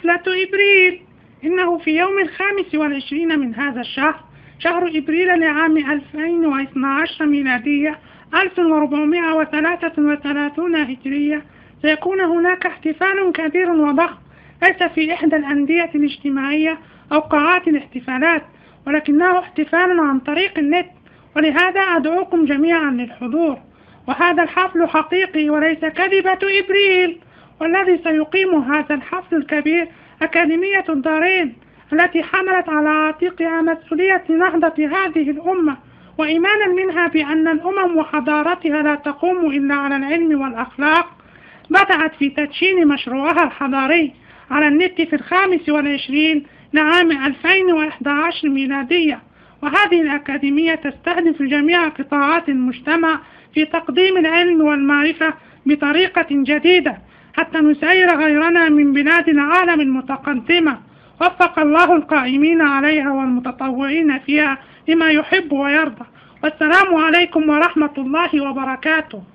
حفلة إبريل. إنه في يوم 25 من هذا الشهر، شهر إبريل لعام 2012 ميلادية 1433 هجرية، سيكون هناك احتفال كبير وضخم، ليس في إحدى الأندية الاجتماعية أو قاعات الاحتفالات، ولكنه احتفال عن طريق النت، ولهذا أدعوكم جميعا للحضور. وهذا الحفل حقيقي وليس كذبة إبريل. والذي سيقيم هذا الحفل الكبير أكاديمية الدارين، التي حملت على عاتقها مسؤولية نهضة هذه الأمة، وإيمانا منها بأن الأمم وحضارتها لا تقوم إلا على العلم والأخلاق، بدأت في تدشين مشروعها الحضاري على النت في 25 لعام 2011 ميلادية. وهذه الأكاديمية تستهدف جميع قطاعات المجتمع في تقديم العلم والمعرفة بطريقة جديدة، حتى نسير غيرنا من بلاد العالم المتقدمة. وفق الله القائمين عليها والمتطوعين فيها لما يحب ويرضى. والسلام عليكم ورحمة الله وبركاته.